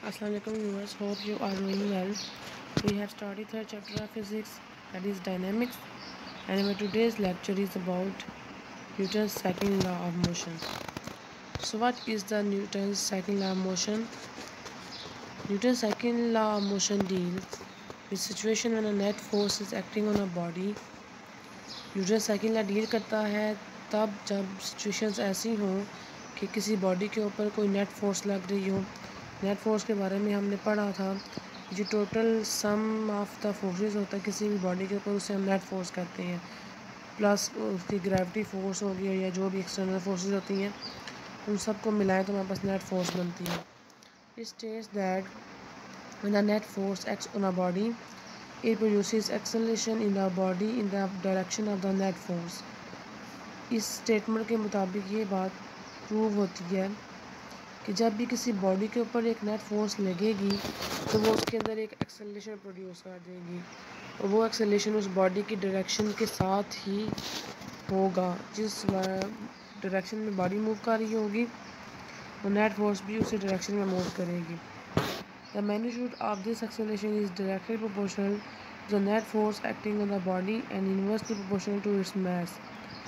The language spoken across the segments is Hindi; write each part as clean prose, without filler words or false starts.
Assalamualaikum viewers, hope you are doing well. We have started third chapter of physics, that is dynamics, and our today's lecture is about Newton's second law of motion. So what is the Newton's second law of motion? Newton's second law of motion deals with situation when a net force is acting on a body. Newton second law deal करता है तब जब सिचुएशंस ऐसी हों कि किसी बॉडी के ऊपर कोई नेट फोर्स लग रही हो। नेट फोर्स के बारे में हमने पढ़ा था, जो total sum of the forces होता है किसी भी बॉडी के ऊपर, उसे हम नेट फोर्स कहते हैं। प्लस उसकी ग्रेविटी फोर्स होगी या जो भी एक्सटर्नल फोर्सेस होती हैं, उन सबको मिलाएं तो हमारे पास नेट फोर्स बनती है। It states that when the net force acts on a body, it produces acceleration in the body in the direction of the net force। इस स्टेटमेंट के मुताबिक ये बात प्रूव होती है कि जब भी किसी बॉडी के ऊपर एक नेट फोर्स लगेगी तो वो उसके अंदर एक एक्सेलरेशन प्रोड्यूस कर देगी, और वो एक्सेलरेशन उस बॉडी की डायरेक्शन के साथ ही होगा। जिस डायरेक्शन में बॉडी मूव कर रही होगी, वो नेट फोर्स भी उसी डायरेक्शन में मूव करेगी। The magnitude of this acceleration is directly proportional to the net force acting on the body and inversely proportional to its mass।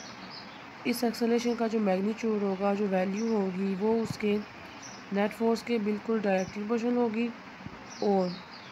इस एक्सेलरेशन का जो मैग्नीट्यूड होगा, जो वैल्यू होगी, वो उसके नेट फोर्स के बिल्कुल डायरेक्टली प्रोपोर्शनल होगी और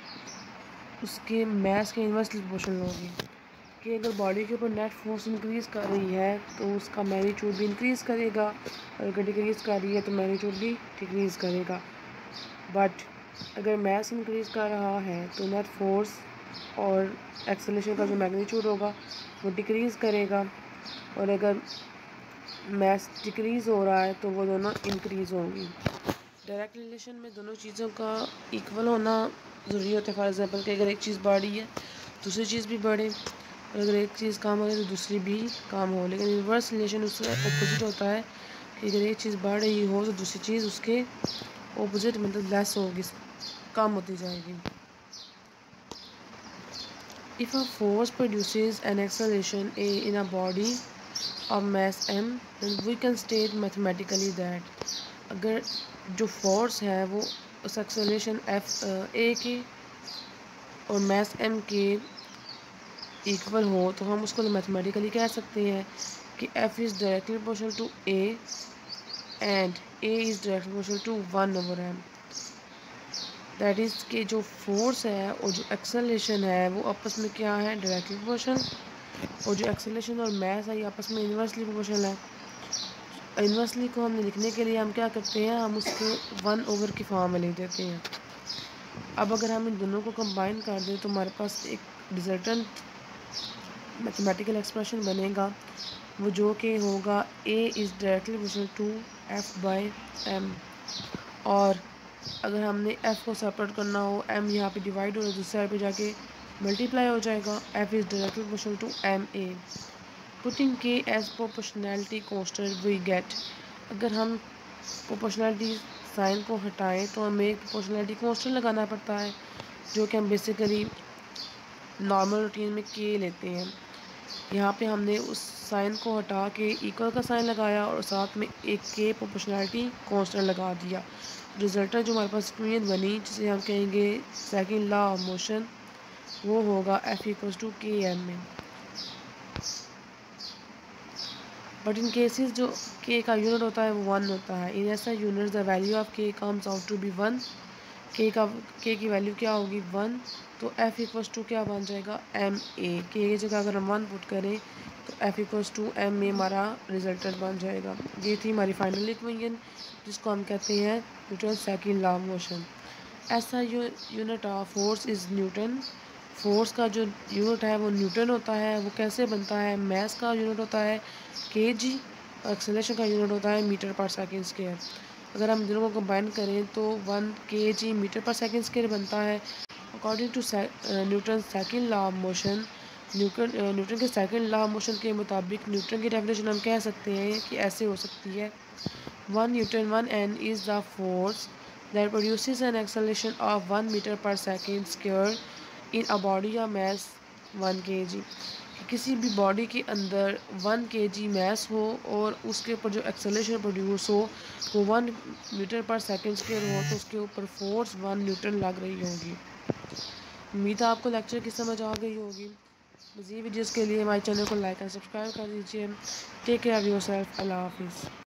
उसके मास के इन्वर्सली प्रोपोर्शनल होगी। कि अगर बॉडी के ऊपर नेट फोर्स इंक्रीज़ कर रही है तो उसका मैग्नीट्यूड भी इंक्रीज़ करेगा, और अगर डिक्रीज़ कर रही है तो मैग्नीट्यूड भी डिक्रीज़ करेगा। बट अगर मास इंक्रीज़ कर रहा है तो नेट फोर्स और एक्सेलरेशन का जो मैग्नीट्यूड होगा वो डिक्रीज़ करेगा, और अगर मास डिक्रीज़ हो रहा है तो वो दोनों इंक्रीज़ होंगी। डायरेक्ट रिलेशन में दोनों चीज़ों का इक्वल होना ज़रूरी होता है। फॉर एग्जांपल कि अगर एक चीज़ बढ़ी है दूसरी चीज़ भी बढ़े, और अगर एक चीज़ कम हो तो दूसरी भी कम हो। लेकिन रिवर्स रिलेशन उससे अपोजिट होता है कि अगर एक चीज़ बढ़ रही हो तो दूसरी चीज़ उसके ऑपोजिट मतलब लेस होगी, कम होती जाएगी। If a force produces an acceleration A in a body of mass m, then we can state mathematically that अगर जो फोर्स है वो उस एक्सेलरेशन F A के और मास m के इक्वल हो, तो हम उसको मैथमेटिकली कह सकते हैं कि F is directly proportional to A and A is directly proportional to 1/m। That is कि जो फोर्स है और जो एक्सेलरेशन है वो आपस में क्या है, डायरेक्टली प्रोपोर्शनल, और जो एक्सेलरेशन और मास है ये आपस में इन्वर्सली प्रोपोर्शनल है। इन्वर्सली को हमने लिखने के लिए हम क्या करते हैं, हम उसको 1/, की फॉर्म में लिख देते हैं। अब अगर हम इन दोनों को कंबाइन कर दें तो हमारे पास एक रिजल्टेंट मैथमेटिकल एक्सप्रेशन बनेगा, वो जो कि होगा A is directly proportional to F/m। और अगर हमने F को सेपरेट करना हो, M यहाँ पे डिवाइड हो रहा है, दूसरी साइड पे जाके मल्टीप्लाई हो जाएगा। F is directly proportional to MA। Putting K as proportionality constant we get, अगर हम प्रोपोर्शनैलिटी साइन को हटाएं तो हमें एक प्रोपोर्शनैलिटी कांस्टेंट लगाना पड़ता है, जो कि हम बेसिकली नॉर्मल रूटीन में K लेते हैं। यहाँ पे हमने उस साइन को हटा के इक्वल का साइन लगाया और साथ में एक K प्रोपोर्शनैलिटी कांस्टेंट लगा दिया। रिजल्ट जो हमारे पास इक्वेशन बनी, जिसे हम कहेंगे सेकंड लॉ ऑफ मोशन, वो होगा F इक्वल्स टू Km में। बट इन केसेस जो K का यूनिट होता है वो 1 होता है। In SI unit the value of K comes out to be 1। K की वैल्यू क्या होगी, 1, तो F इक्वल्स टू क्या बन जाएगा, Ma। K की जगह अगर हम 1 पुट करें तो F इक्वल्स टू Ma हमारा रिजल्टेंट बन जाएगा। ये थी हमारी फाइनल इक्वेशन, जिसको हम कहते हैं Newton second law of motion. SI unit of force is Newton. Force का जो यूनिट है वो न्यूटन होता है। वो कैसे बनता है, मास का यूनिट होता है kg, और एक्सेलरेशन का यूनिट होता है मीटर पर सेकंड स्क्वायर। अगर हम दोनों को कंबाइन करें तो 1 kg मीटर पर सेकंड स्क्वायर बनता है। According to Newton second law of motion, Newton के सेकंड लॉ ऑफ मोशन के मुताबिक न्यूटन की डेफिनेशन हम कह सकते हैं कि ऐसे हो सकती है, 1 Newton 1 N is the force that produces an acceleration of 1 meter per second square in a body of mass 1 kg। किसी भी बॉडी के अंदर 1 kg मैस हो और उसके ऊपर जो एक्सेलरेशन प्रोड्यूस हो वो 1 मीटर पर सेकेंड स्क्वायर हो तो उसके ऊपर फोर्स 1 न्यूटन लग रही होगी। उम्मीद है आपको लेक्चर की समझ आ गई होगी। मज़ीद वीडियोज़ के लिए हमारे चैनल को लाइक एंड सब्सक्राइब कर दीजिए। Take care of yourself. अल्लाह हाफिज़।